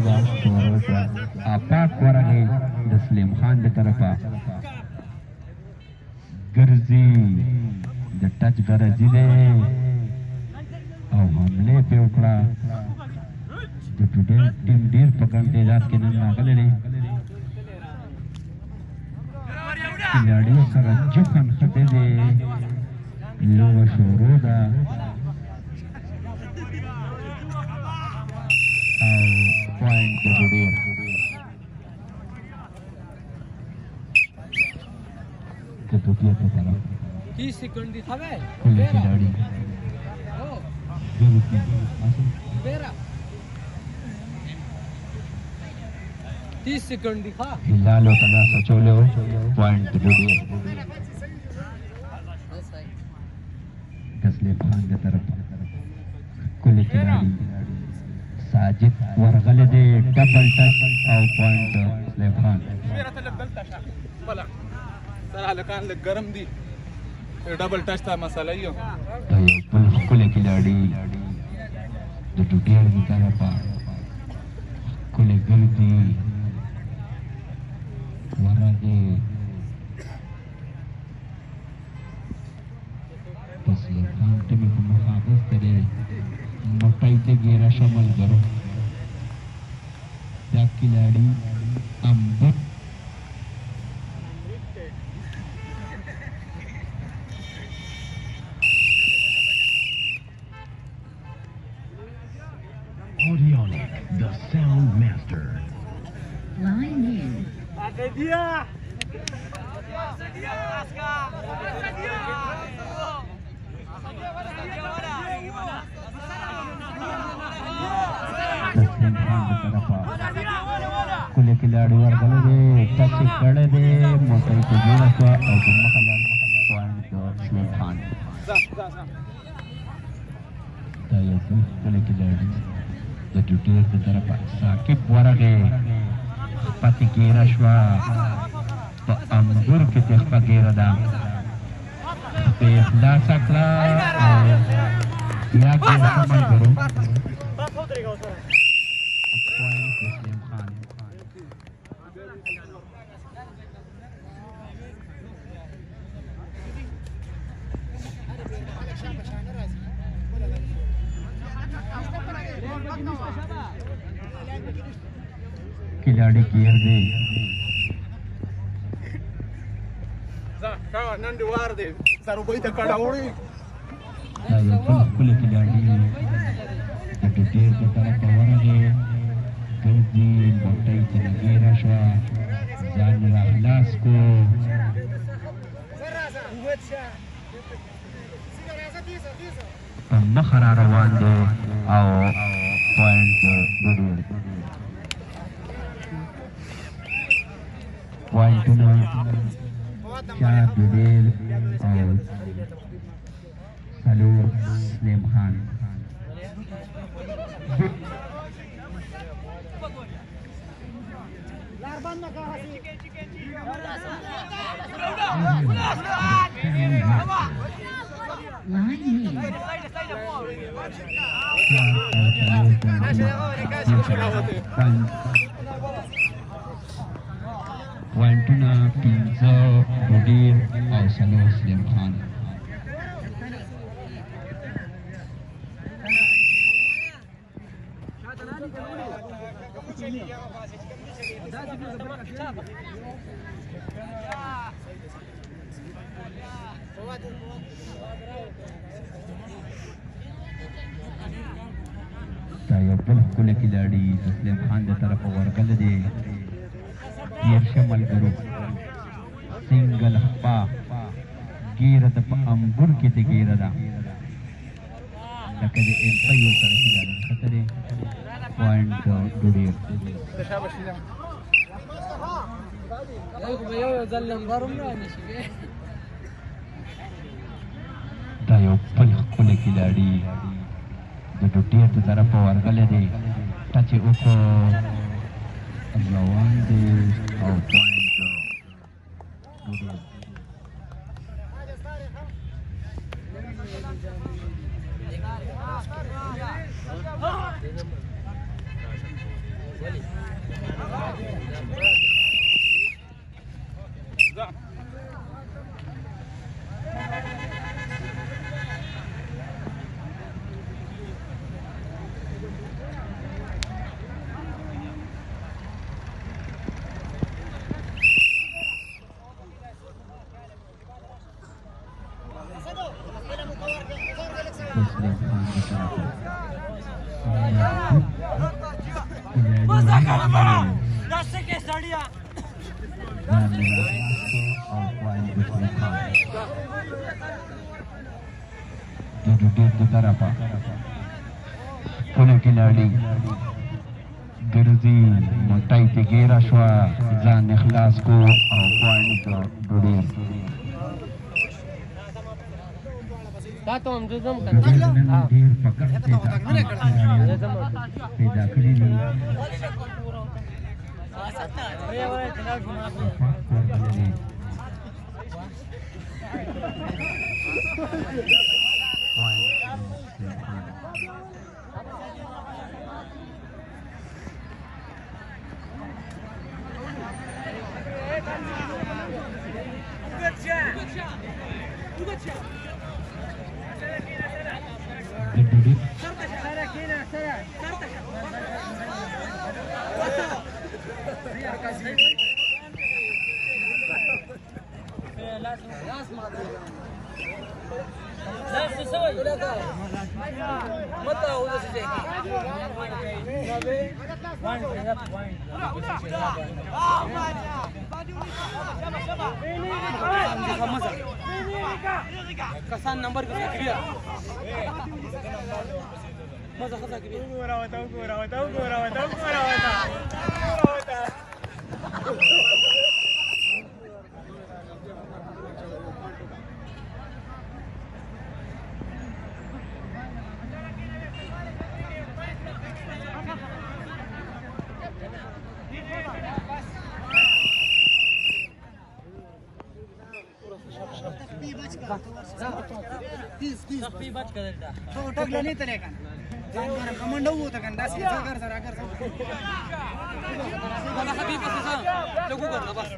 لوبه شروع شوه پاک ورغې د سلیم خان د طرفه ګرځي د ټچ ګرځي دی او حملې پې وکړه د ټیم ډېر په کم تعداد کې نن راغلی دی کلاړیو سره جفن خټې دی لوبه شروع ده او پوینټ د ډوډیر د ټوکیا په طرف 30 سیکنډ دي خبر کله کلاړي بیره 30 سیکنډ دي ښه هلال او تلا سچولو پوینټ د ډوډیر تسلیم خان د طرف کله کلاړي ساجد ورغله دی ډبل ټچ او پوینټ تسلیم خان بیره ته دلته شه بلا سره هلکان لږ ګرم دي ډبل ټچ ته مسله یو دا یو بل ښکلی کلاړي د ډوډیر د طرفه ښکلی ګرځي ورغې تسلیم خان ته مې په مخ اخیستی دی موټی ته ګیره شه ملګرو دا کلاړي امبر Audionic, the sound master. Line in. تسلیم خان د طرفه ښکلی کلاړي ورغلی دی ټچ یې کړی دی موټۍ ته جوړه شوه او په مخه لاړ پوینټ د تسلیم خان دا یو بل ښکلی کلاړي د ډوډیر د طرفه ساقب ورغې پاتې ګیره شوه په انګور کې تېخپه ګیره ده پې خلاصه کړه او بیا ګیره ښه ملګرو پوینټ تسلیم خان کلاړي ګیر دی نن دې وار دی سروبۍ ته کډه وړي دا یو بل ښکلی کلاړي د ډوډیر د طرفه ورغې ګرځي موټۍ ته ګیره شوه ځان را خلاص کړو په مخه را روان دی او پوینټ د ډوډیر پوینټونه چار ډوډیر او څلور سلیم خان Line in. پوینټونه پنځه ډوډیر او څلور سلیم خان دا یو بل ښکلی کلاړي تسلیم خان د طرفه ورغلی دی دیرشه ملګرو سنګل خپا ګیره ده په انګور کې د ګیره ده لکه د الپۍ ورسره کلاړي ښه دی پوینټ ډوډیر دا یو بل ښکلی کلاړي د ډوډیر د طرفه ورغلی دی ټچ یې وکړو روان دی او پوینټ ډوډیر जा तस्लीम खान की तरफ पुणे खिलाड़ी गर्जी मोटाई ते गेरा शवा जान इखलास को और पॉइंट डोडी तातो हम जो जम कर हां ढेर पकड़ से पैदा करी नी कसान नंबर किया मजा खसा की गोरा होता सप्पी बच कर देता तो टकला नहीं तले का हमारा कमांडो होता का दास कर सर आकर बड़ा हबीब से लोगो करना बस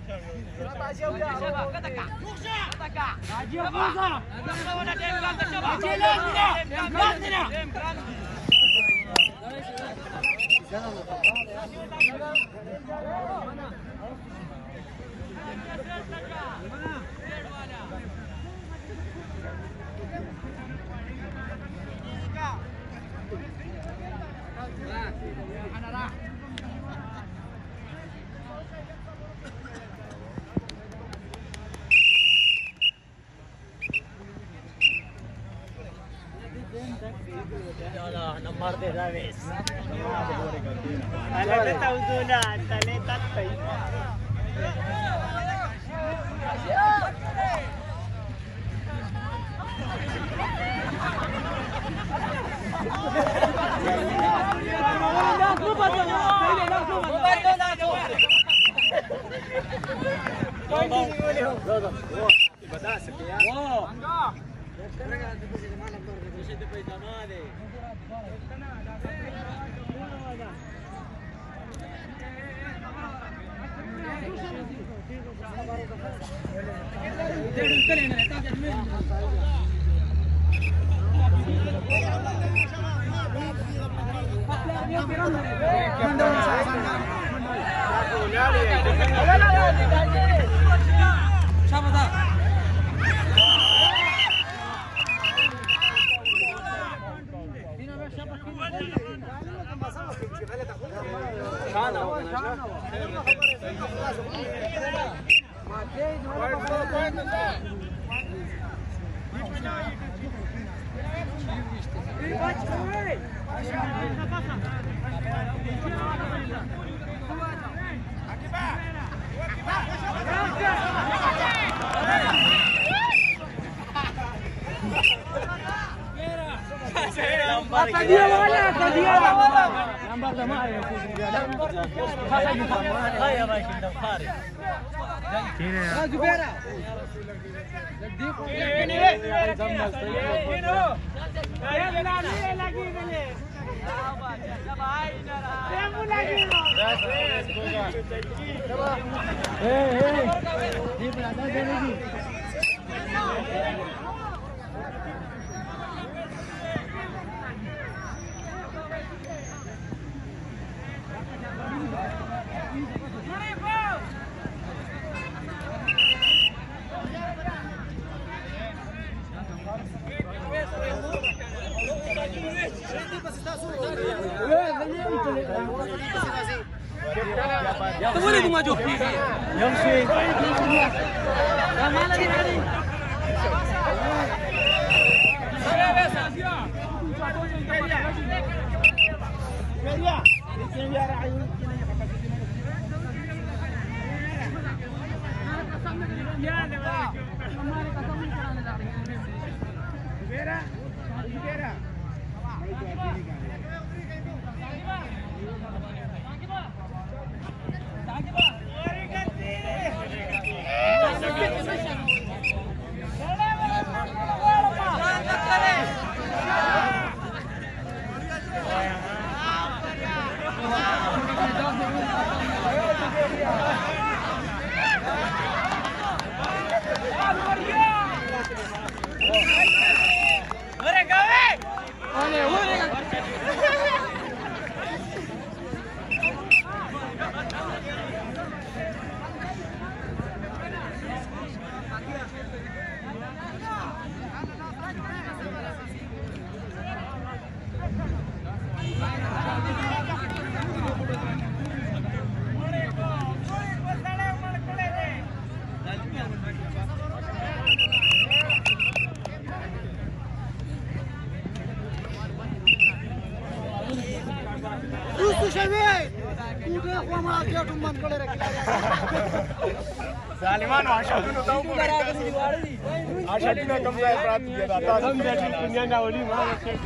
नंबर दे रावेस अलग तौजुला तले तत्तई बता सके यार number Zalimano ashadunu tauko ashadunu kama ya prati ya data ndio tunyanga ulima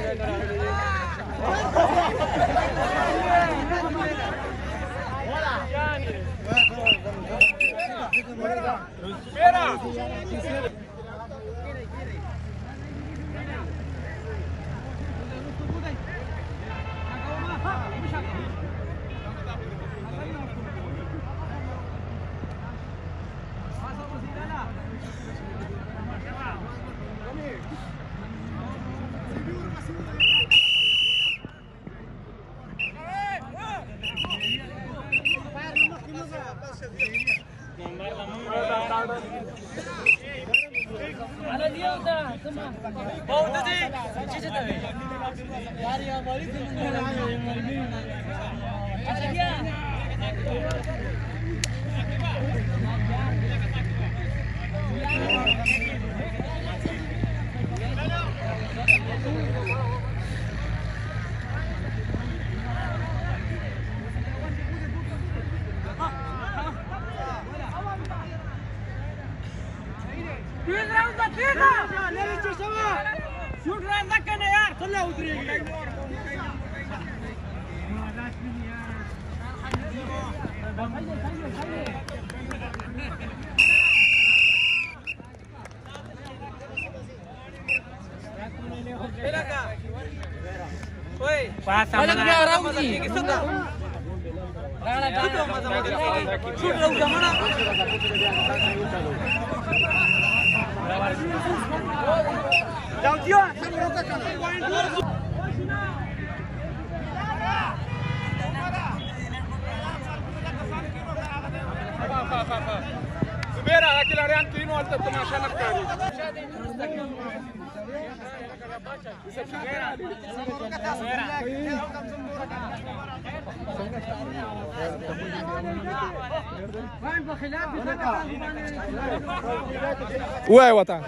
Subira, aquele ariano que não olha tanto mais na cara. Ué, Watan.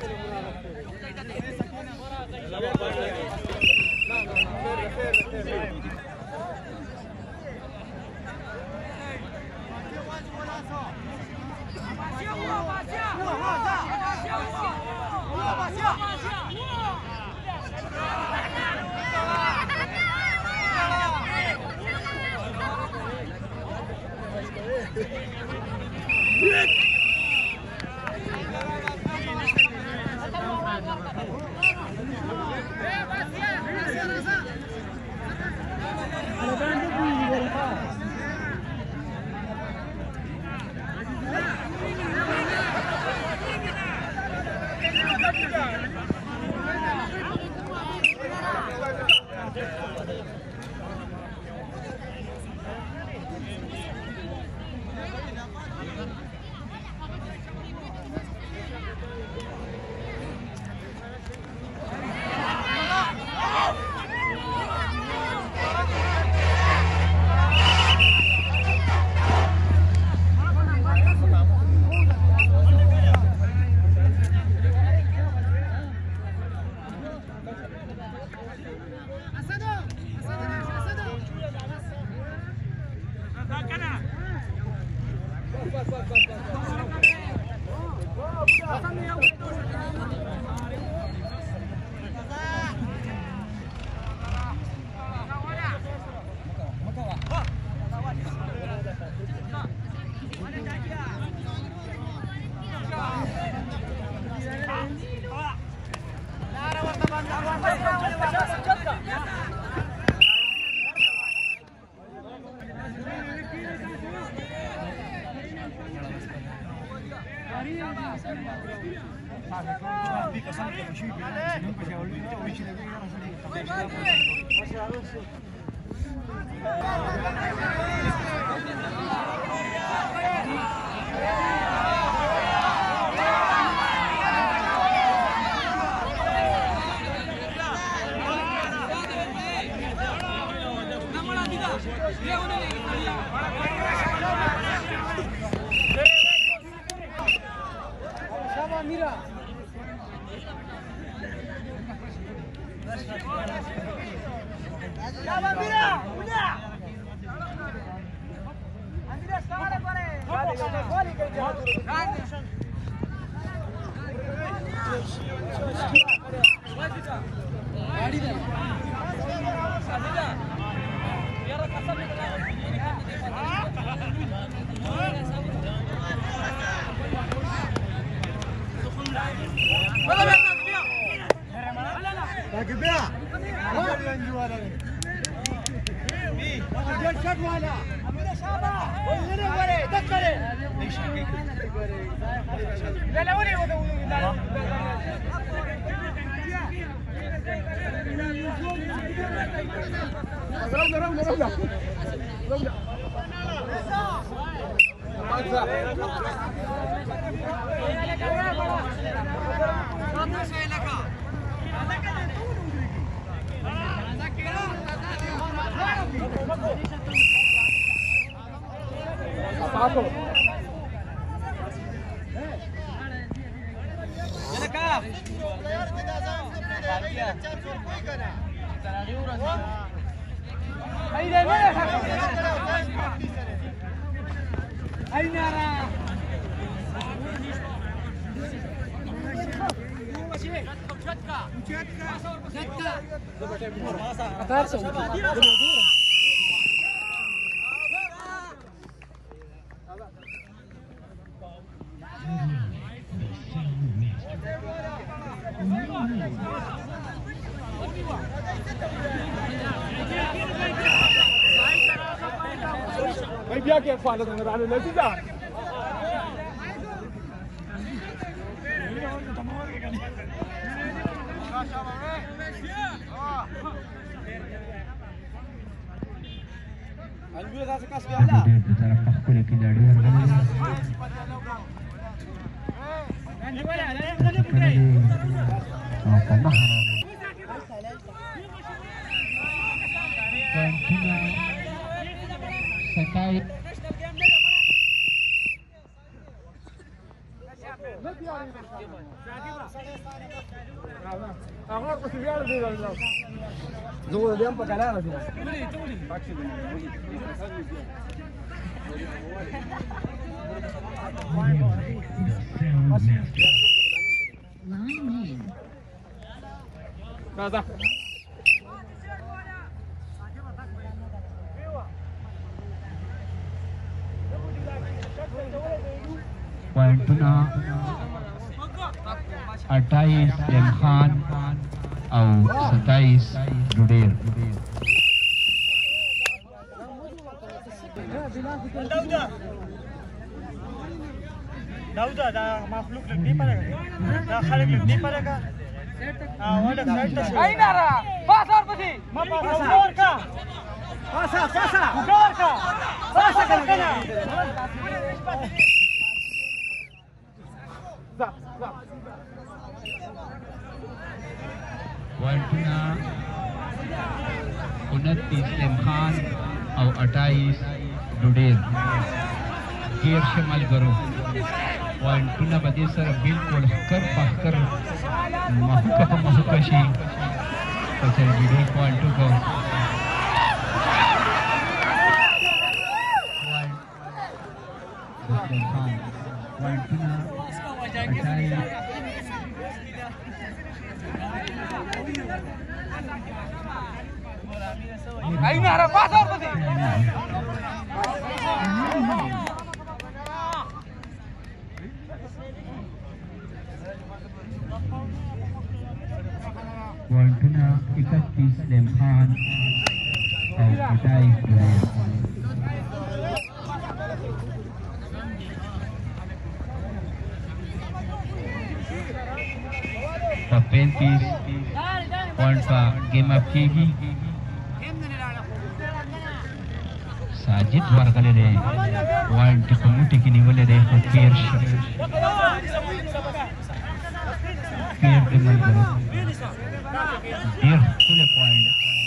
che fanno con la necessità. पॉइंटना 28 सलेम खान और 27 जुडेर। दाऊदा दा makhluk lebih pada kan? Dah kali lebih pada kan? Wadah kan? Ayo nara, pasar pasti. Pasar ka? Pasar. Bukan ka? Pasar kan? पॉइंटना 29 सलेम खान और 28 जुडेर। गियर शमल करो पॉइंटना बदे सर बिल्कुल कर पक्कर महकशी पचर वीडियो पॉइंट को पॉइंटना 28 Ayo nara, pasar pasti. पॉइंटना 31 सलेम खान और 28 जुडेर। और 35 पॉइंट का गेम अप की साजिद वर्गले रे पॉइंट कम्युनिटी की निवले रे फेयर के मल करो देर फुल पॉइंट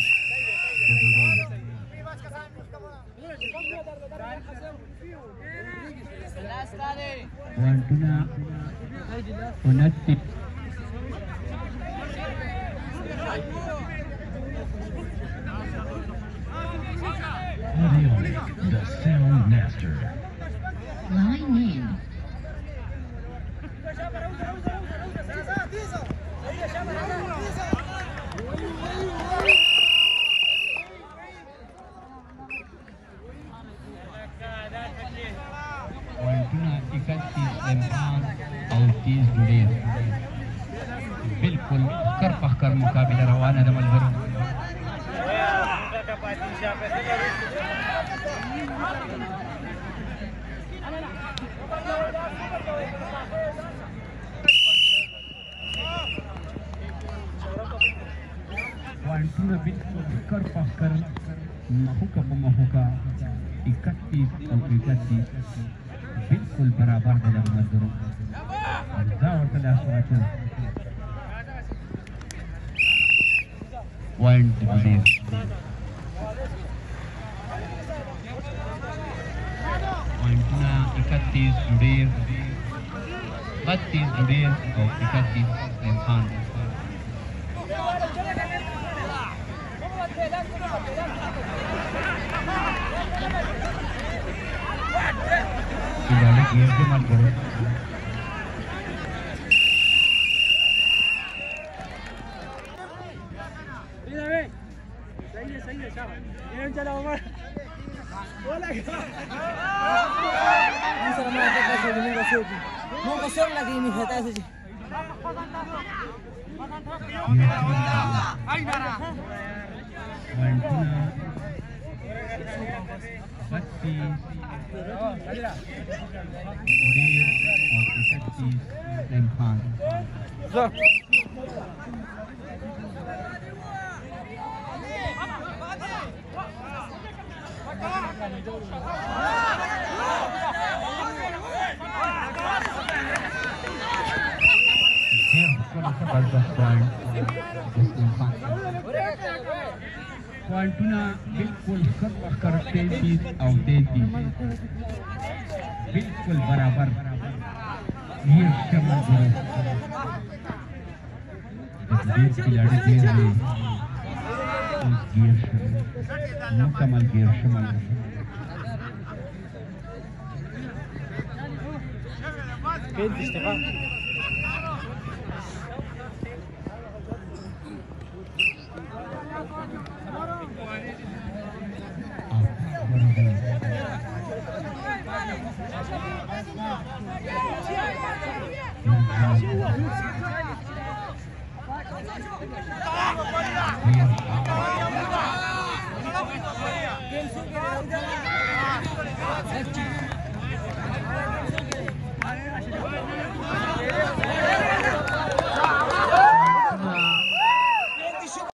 पॉइंटना 29 The Sound Master. Line in. पॉइंटना 31 सलेम खान और 30 जुडेर। बिल्कुल कर पक्कर मुकाबला रवाना दमल करो पॉइंटना बिल्कुल कर पक्कर महुका 31 और 31 बिल्कुल बराबर दमल करो और तला सोचो पॉइंट जुडेर। पॉइंटना 31 जुडेर, 32 जुडेर और 31 सलेम खान। खिलाड़ी गियर के मत करो mau kosong lagi ini kata saja. पॉइंटना बिल्कुल कर 33 और 33 बिल्कुल बराबर ये शमल करो खिलाड़ी दे रहे गियर शमल मुकम्मल गियर शमल Ka